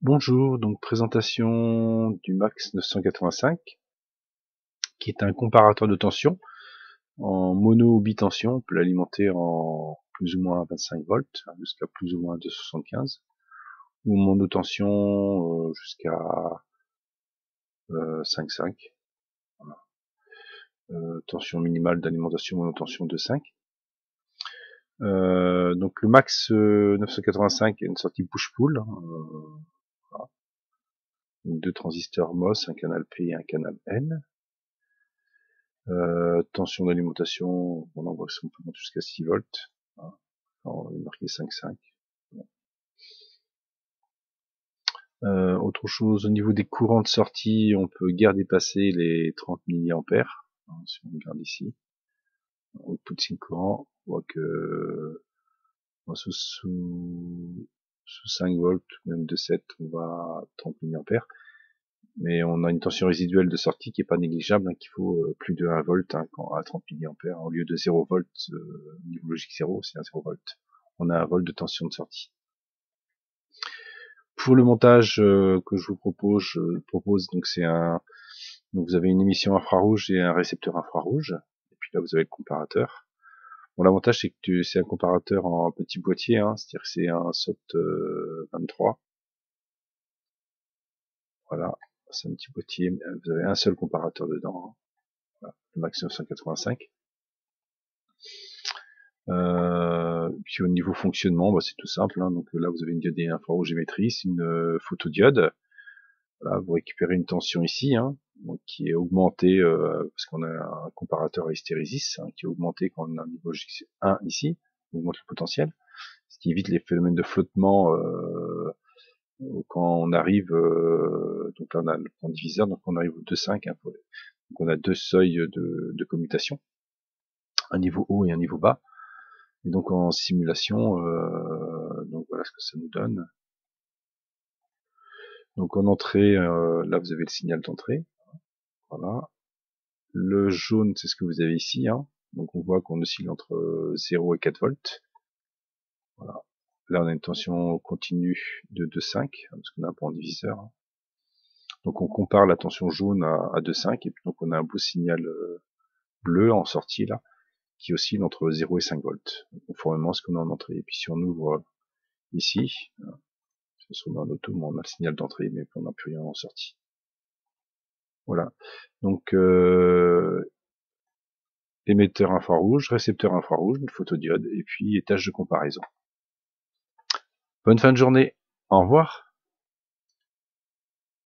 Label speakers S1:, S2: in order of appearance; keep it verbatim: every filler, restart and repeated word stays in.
S1: Bonjour, donc présentation du Max neuf cent quatre-vingt-cinq, qui est un comparateur de tension en mono ou bitension. On peut l'alimenter en plus ou moins vingt-cinq volts, jusqu'à plus ou moins deux cent soixante-quinze, ou monotension euh, jusqu'à euh, cinq virgule cinq. Voilà. Euh, tension minimale d'alimentation monotension deux virgule cinq. Euh, donc le Max euh, neuf cent quatre-vingt-cinq est une sortie push-pull. Euh, voilà. Donc deux transistors M O S, un canal P et un canal N. Euh, tension d'alimentation, on en voit que ça peut monter jusqu'à six volts. Voilà. Alors, on est marqué cinq virgule cinq. Euh, autre chose, au niveau des courants de sortie, on peut guère dépasser les trente milliampères. Hein, si on regarde ici, output signe courant, on voit que sous, sous, sous cinq volts, même de sept, on va à trente milliampères. Mais on a une tension résiduelle de sortie qui est pas négligeable, hein, qu'il faut euh, plus de un volt hein, quand, à trente milliampères. Au lieu de zéro volt, euh, niveau logique zéro, c'est un zéro volt. On a un volt de tension de sortie. Pour le montage euh, que je vous propose, je propose donc c'est un, donc vous avez une émission infrarouge et un récepteur infrarouge, et puis là vous avez le comparateur. Bon, l'avantage c'est que c'est un comparateur en petit boîtier, hein, c'est-à-dire que c'est un S O T euh, vingt-trois. Voilà, c'est un petit boîtier, vous avez un seul comparateur dedans. Hein. Voilà, le Max neuf cent quatre-vingt-cinq. Euh, puis au niveau fonctionnement, bah, c'est tout simple. Hein. Donc là, vous avez une diode infrarouge émettrice, une euh, photodiode. Voilà, vous récupérez une tension ici, hein, donc qui est augmentée euh, parce qu'on a un comparateur à hystérésis hein, qui est augmenté quand on a un niveau un ici, on augmente le potentiel, ce qui évite les phénomènes de flottement euh, quand on arrive. Euh, donc là, on a le point diviseur, donc on arrive au deux virgule cinq. Hein, donc on a deux seuils de, de commutation, un niveau haut et un niveau bas. Et donc en simulation, euh, donc voilà ce que ça nous donne. Donc en entrée, euh, là vous avez le signal d'entrée. Voilà. Le jaune, c'est ce que vous avez ici. Hein. Donc on voit qu'on oscille entre zéro et quatre volts. Voilà. Là on a une tension continue de deux virgule cinq, parce qu'on a un point diviseur. Donc on compare la tension jaune à, à deux virgule cinq, et puis donc on a un beau signal bleu en sortie là, qui oscille entre zéro et cinq volts, conformément à ce qu'on a en entrée. Et puis si on ouvre ici, si on met en auto, on a le signal d'entrée, mais on n'a plus rien en sortie. Voilà. Donc euh, émetteur infrarouge, récepteur infrarouge, une photodiode, et puis étage de comparaison. Bonne fin de journée. Au revoir.